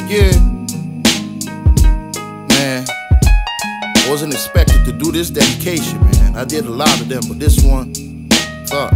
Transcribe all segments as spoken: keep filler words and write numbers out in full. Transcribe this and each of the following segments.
Yeah, man, I wasn't expected to do this dedication, man. I did a lot of them, but this one, fuck.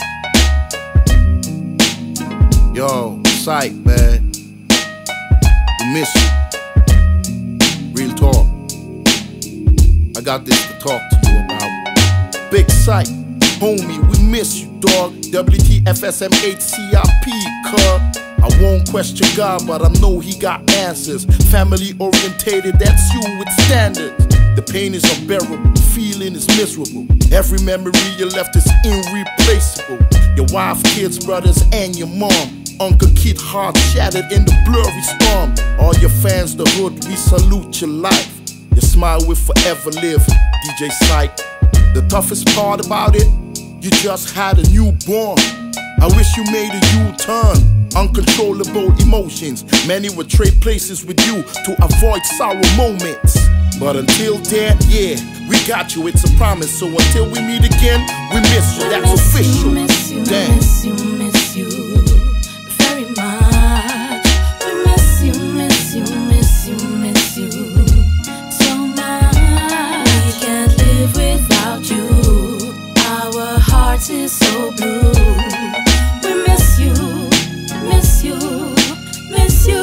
Yo, Psych, man, we miss you. Real talk. I got this to talk to you about. Big Psych, homie, we miss you, dog. W T F S M H C I P, cuz. I won't question God, but I know He got answers. Family orientated, that's you with standards. The pain is unbearable, the feeling is miserable. Every memory you left is irreplaceable. Your wife, kids, brothers, and your mom. Uncle Kid, heart shattered in the blurry storm. All your fans, the hood, we salute your life. Your smile will forever live, D J Psych. The toughest part about it, you just had a newborn. I wish you made a U-turn. Uncontrollable emotions, many would trade places with you to avoid sorrow moments. But until then, yeah, we got you, it's a promise. So until we meet again, we miss you, that's miss official. You, miss you, Damn. miss you, miss you very much. We miss you, miss you, miss you, miss you so much. We can't live without you. Our hearts is so blue. We miss you, miss you, miss you.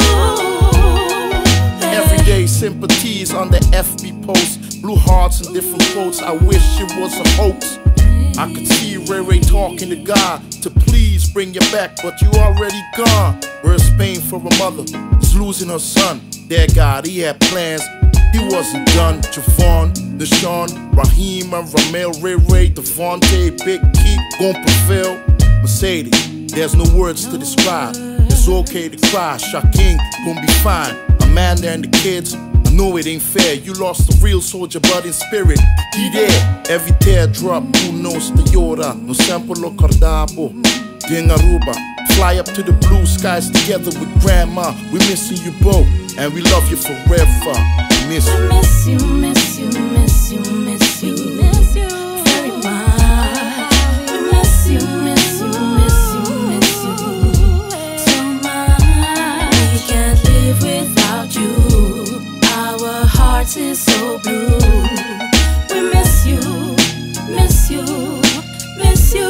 Hey. Everyday sympathies on the F B post, blue hearts and different quotes. I wish it was a hoax. I could see Ray Ray talking to God to please bring you back, but you already gone. Where's pain for a mother who's losing her son? Dear God, he had plans, he wasn't done. Javon, Deshaun, Raheem, and Ramel, Ray Ray, Devontae, Big Keith, gon' prevail. Mercedes, there's no words to describe. It's okay to cry, Shaking, gon' be fine. Amanda and the kids, I know it ain't fair. You lost a real soldier, but in spirit, he there. Every teardrop, who knows the Yoda? No sample of Cardabo, Dingaruba. Fly up to the blue skies together with Grandma. We missing you both, and we love you forever. We miss you. We miss you, miss you, miss you, miss you, miss you very much. We miss you, miss you, miss you, miss you so much. We can't live without you. Our hearts is so blue. We miss you, miss you, miss you.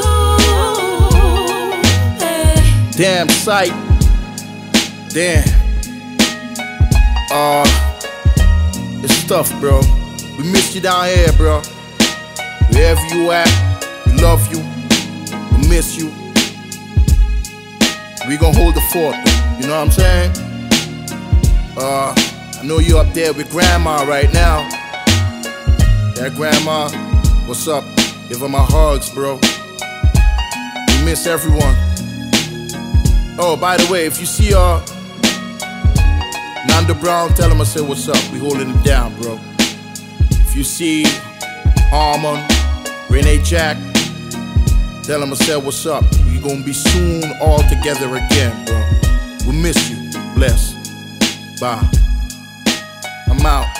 Hey. Damn, Psych. Damn. Uh, it's tough, bro. We miss you down here, bro. Wherever you at, we love you. We miss you. We gon' hold the fort, you know what I'm saying? Uh, I know you up there with Grandma right now. Yeah, Grandma, what's up? Give her my hugs, bro. We miss everyone. Oh, by the way, if you see uh Nando Brown, tell him I said what's up. We holding it down, bro. If you see Harmon, Renee Jack, tell him I said what's up. We gonna be soon all together again, bro. We miss you. Bless. Bye. I'm out.